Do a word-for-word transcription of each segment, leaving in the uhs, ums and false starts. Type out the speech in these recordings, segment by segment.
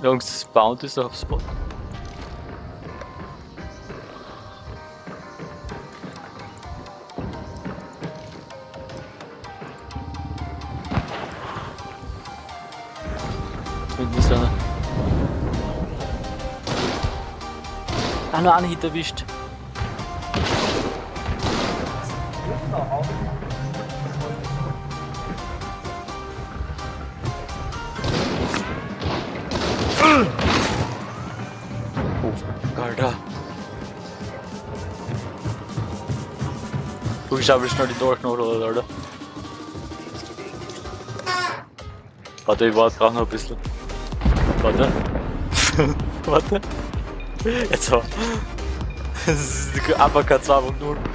Jungs, das Bounty ist auf Spot. Mit ist einer. Ah, nur einen Hit erwischt. Oh, Alter. Guck, ich habe schnell die Durchknochen, oder, Alter. Warte, ich warte gerade noch ein bisschen. Warte. Warte. Jetzt so. Das ist die Uppercut zwei Punkt null.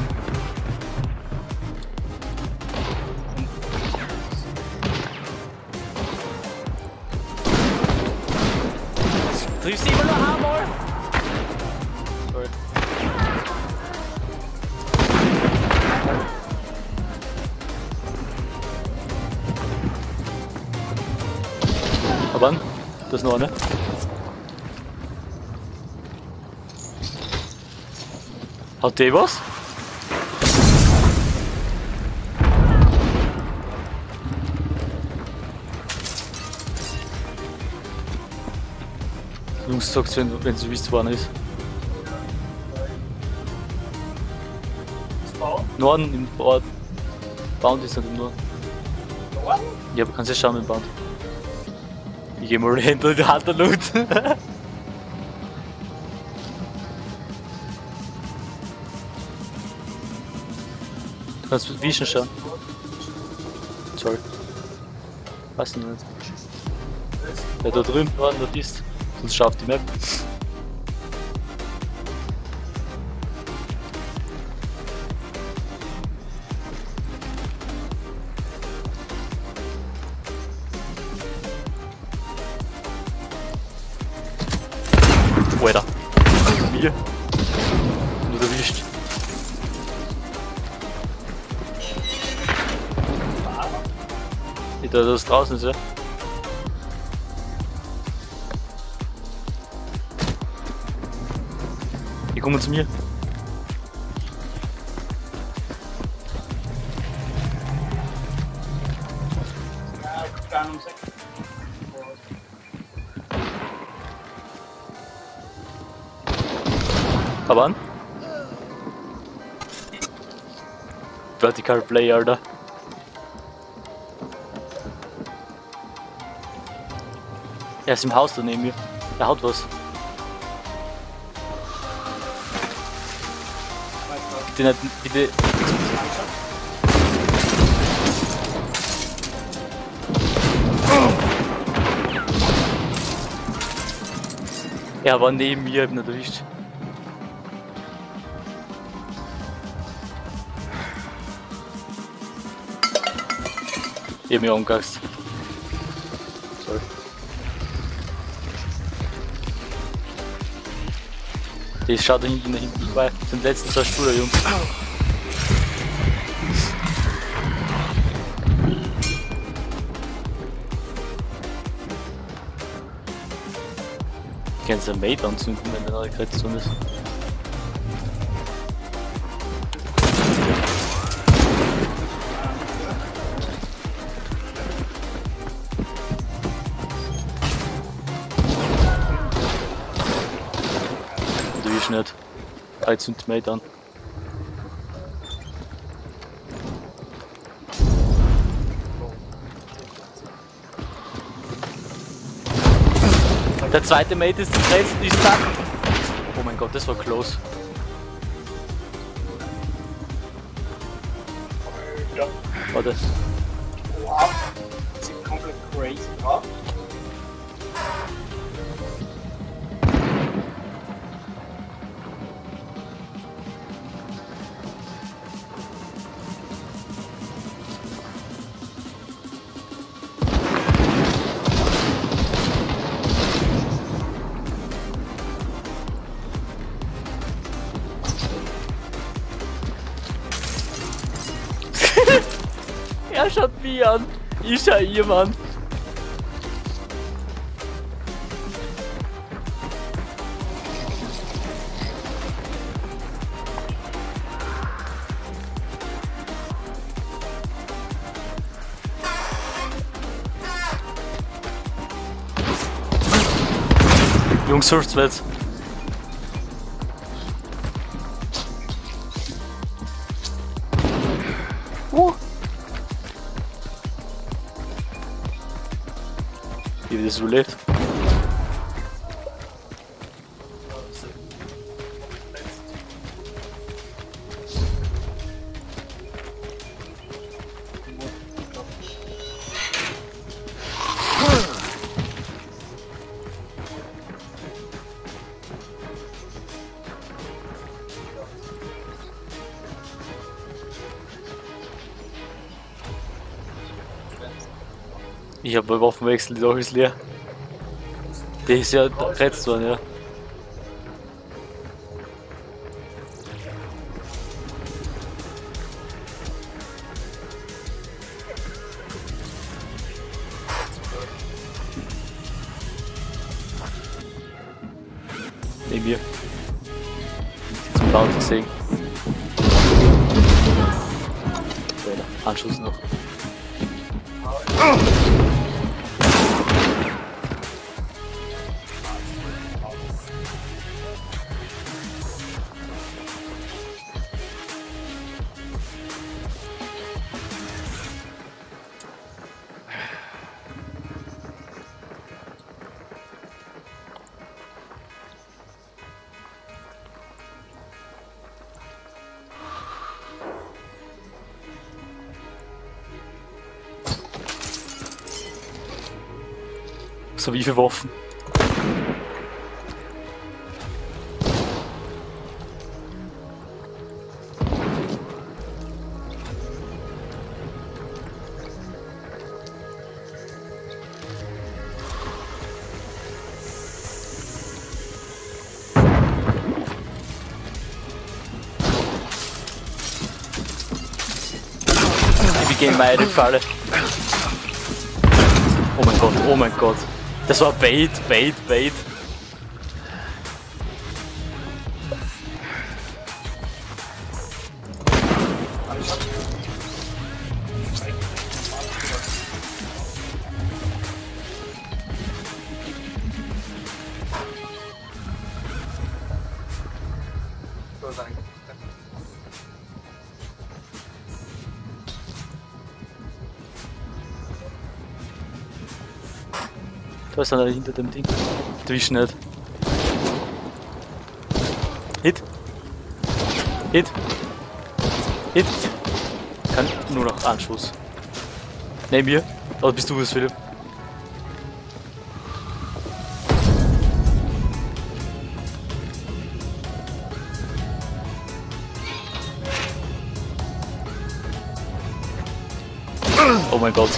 Triffst du immer noch einmal? Sorry. Aber das ist noch eine. Hat der was? Jungs, sagt's, wenn, wenn sie wisst, wo einer ist. Norden im Ort. Bounty ist nicht im Norden. Norden? Ja, aber kannst ja schauen mit dem Bounty. Ich geh mal hinter die Hand der Loot. Du kannst mit Vision schauen. Sorry. Weiß ich nicht. Ja, da drüben Norden, dort ist. Sonst schau auf die Map. Oh, Alter. Mir. Nur erwischt. Ich da das draußen ist, ja. Die kommen zu mir. Aber an. Vertical Play, Alter. Er ist im Haus da neben mir. Er haut was. Bitte nicht, bitte. Er war neben mir, ich hab ihn nicht erwischt. Ich hab mich angehackt. Sorry. Die schaut da hinten, hinten vorbei. Das sind die letzten zwei Spieler, Jungs. Ich kann jetzt ein Mate anzünden, wenn der gerade gerettet ist. Nicht. Ich zünd Mate an. Der zweite Mate ist rechts, ist da. Oh mein Gott, das war close. Ja. Warte. Wow, das sieht komplett crazy aus. Er schaut mich an. Ich schau ihn an. Jungs, hilft's mir jetzt. Uh. Wie das überlebt. Ich hab beim Waffenwechsel, die Sache ist leer. Der ist ja geretzt worden, ja. Neben mir. Zum Laut gesehen. Anschuss noch. So wie viele Waffen? Wir gehen meine Falle. Oh mein Gott, oh mein Gott. Das war Bait, Bait, Bait. Da ist einer hinter dem Ding. Erwisch nicht. Hit. Hit. Hit. Kann nur noch Anschuss. Neben mir. Oder bist du es, Philipp? Oh mein Gott.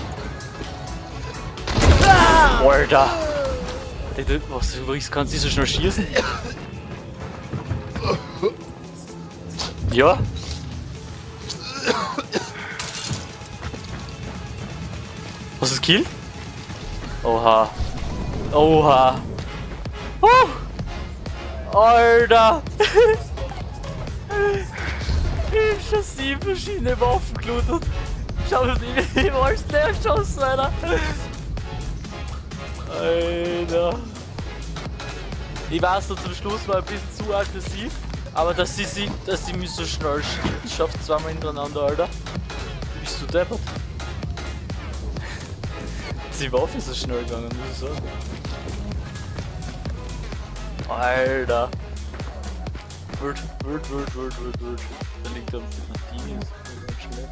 Alter! Was, du kannst nicht so schnell schießen? Ja? Was ist Kill? Oha. Oha. Uh. Alter! Ich hab schon sieben verschiedene Waffen gelootet. Schau dir die, die alles leer geschossen, Alter! Alter. Ich weiß, so zum Schluss war ein bisschen zu aggressiv, aber dass sie, sie, dass sie mich so schnell schafft, zweimal hintereinander, Alter. Bist du deppert? Die Waffe ist so schnell gegangen, muss ich sagen. Alter. Wild, wild, wild, wild, wild, wild. Da liegt da Martini, ist schnell.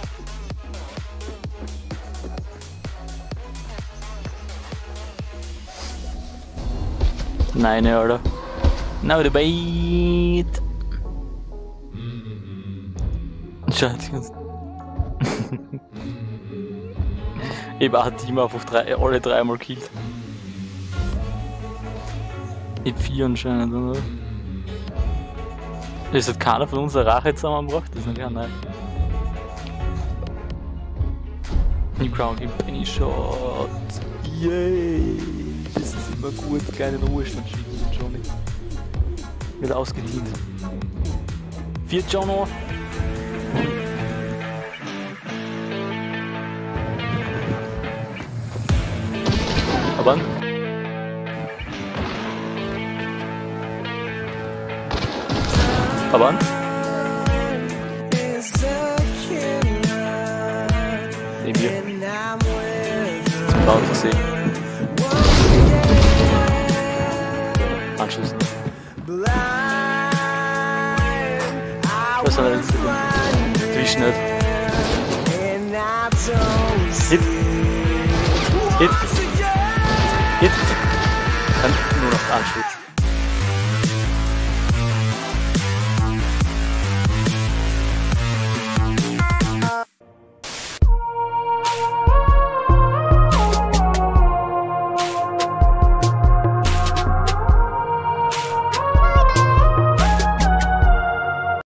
Nein, Alter. Now the bait. Scheiße. Ich habe ein Team einfach drei, alle dreimal killt. Ich hab vier anscheinend, oder? Es hat keiner von uns eine Rache zusammengebracht, das ist nicht nein. New Crown gibt Penny Shot. Yay! Das ist immer gut, kleinen Ruhestand schicken den Johnny. Wird ausgedient. Vier Jono. Aber Aber an. Neben mir. Zum laut gesehen. Anschließend. Was soll er jetzt denn? Durchschnitt. Hit. Hit. Hit. Dann nur noch Anschluss.